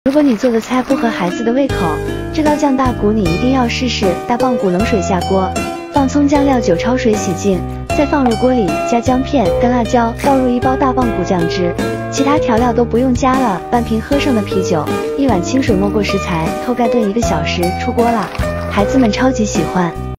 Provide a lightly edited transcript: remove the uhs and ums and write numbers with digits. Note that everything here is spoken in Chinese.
如果你做的菜不合孩子的胃口，这道酱大骨你一定要试试。大棒骨冷水下锅，放葱姜料酒焯水洗净，再放入锅里，加姜片、干辣椒，倒入1包大棒骨酱汁，其他调料都不用加了。半瓶喝剩的啤酒，1碗清水没过食材，扣盖炖1个小时，出锅啦。孩子们超级喜欢。